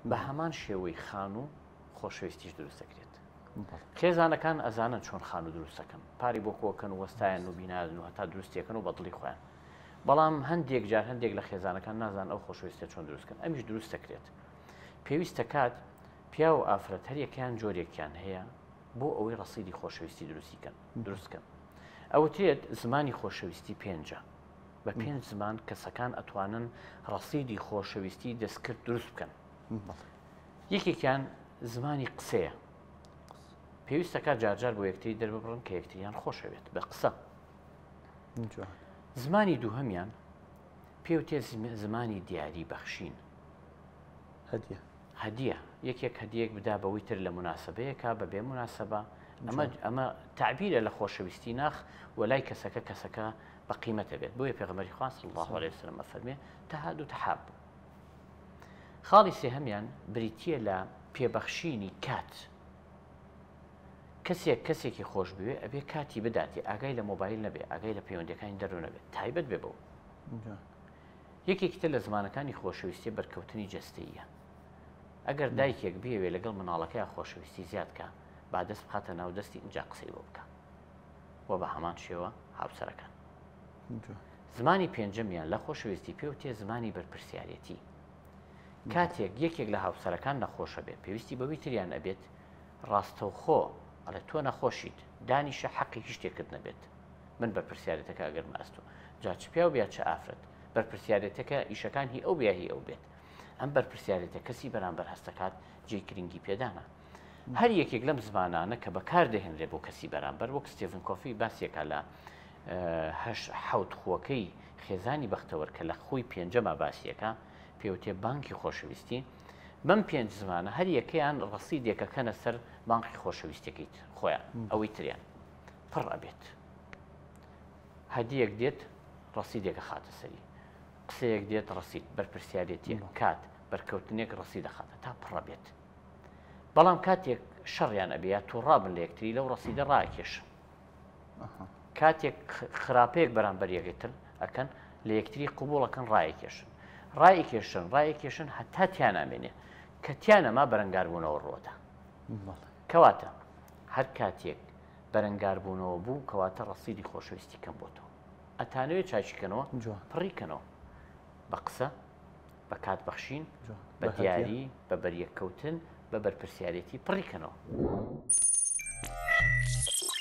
بە هەمان شێوەی خان و خۆشەویستیش دروست دەکرێت. خێزانەکان ئەزانن چۆن خان و دروست دەکەن، پاری بۆ کۆکەن و وەستایان و بینازن و هەتا دروستیەکەن و بەدڵی خۆیان. بەڵام هەندێک جار هەندێک لە خێزانەکان نازان ئەو خۆشەویستە چۆن دروستکەن، ئەمیش دروست دەکرێت. پێویستە کات پیا و ئافرەت هەریەکیان جۆرێکیان هەیە بۆ ئەوەی ڕەسیدی خۆشەویستی دروستکەن. ئەوترێت زمانی خۆشەویستی پێنجە. بە پێنج زمان کەسەکان ئەتوانن ڕەسیدی خۆشەویستی دەستکرد دروست بکەن. یەکێکیان زمانی قسەیە. پێویستە کات جارجار بۆ یەکتری دەرببڕن کە یەکتریان خۆشەوێت بە قسە. زمانی دووهەمیان پێوتێ زمانی دیاری بەخشین. هەدیە یەکێک هەدیەک بدا بەوەی تر لە مناسبەیەکە بەبێ مناسبە. ئەمە تعبیرە لە خۆشەویستی ناخ وەلای کەسەکە بە قیمەتە بێت. بۆیە پێغەمبەری خوا صلی الله علیه وسلم ئەفەرمێ تەهادوا تەحابوا. خاڵی سێهەمیان بریتیە لە پێبەخشینی کات. کەسێکی خۆش بوێ ئەبێ کاتی بداتی، ئاگای لە مۆبایل نەبێ، ئاگای لە پەیوەندیەکانی دەرەوە نەبێت، تایبەت بێ بەوە. یەکێکتر لە زمانەکانی خۆشەویستی بەرکەوتنی جەستەییە. ئەگەر دایکێک بێوێ لەگەڵ مناڵەکەی خۆشەویستی زیادکە با دەست بخاتە ناو دەستی اینجا قسەی بۆ بکە و بە هەمان شێوە هاوسەرەکان. زمانی پێنجەمیان لە خۆشەویستی پێوتێ زمانی بەرپرسیارەتی. کاتێک یەکێک لە هاوسەرەکان نەخۆشە بێت پێویستی بەوەی تریان ئەبێت ڕاستەوخۆ ئەڵێ تۆ نەخۆشیت دانیشە حەقی هیچ شتێکت نەبێت، من بەرپرسیارەتەکە ئەگەر ماستۆ جا چ پیا و بیا چه ئافرەت بەرپرسیارەتەکە ئیشەکان هی ئەو بیا هی ئەو بێت. ئەم بەرپرسیارەتە کەسی بەرامبەر هەستەکات جێی گرنگی پێدانە. هەر یەکێک لەم زمانانە کە بەکار دەهێنرێ بۆ کەسی بەرامبەر وەک ستێڤن کۆفی باسیێکە لە حەوت خۆکەی خێزانی بەختەوەر کە لە خۆی پێنجەمە باسیەکە پێوتێ بانکی خۆشەویستی. بەم پێنج زمانە هەر یەکەیان ڕەسیدێکەکەنە سەر بانکی خۆشەویستەکەیت خۆیان ئەوەی تریان پڕ ئەبێت. هەدیەک دێت ڕەسیدێکە خاتە سەری، قسەیەک دێت ڕەسید بەرپرسیارەتی کات بەرکەوتنێک ڕەسیدە خاتە تا پڕ بێت. بەڵام کاتێک شەڕیان ئەبێت تووڕابن لە یەکتری لەو ڕەسیدە ڕاکێشن. کاتێک خراپەیەک بەرامبەر یەکتر ئەکەن لە یەکتری قوبوڵەکەن ڕایەکێشن هەتا تیان ئامێنێ کە تیانەما بەرەنگاربوونەوە ڕۆدا. کەواتە هەر کاتێک بەرەنگاربوونەوە بوو کەواتە ڕەسیدی خۆشەویستی کەم بۆتەوە. ئەتانەوێت چاچیکەنەوە پڕیکەنەوە بە قسە، بە کات بەخشین، بە دیاری، بە بەریەککەوتن، بە بەرپرسیارەتی پڕیکەنەوە.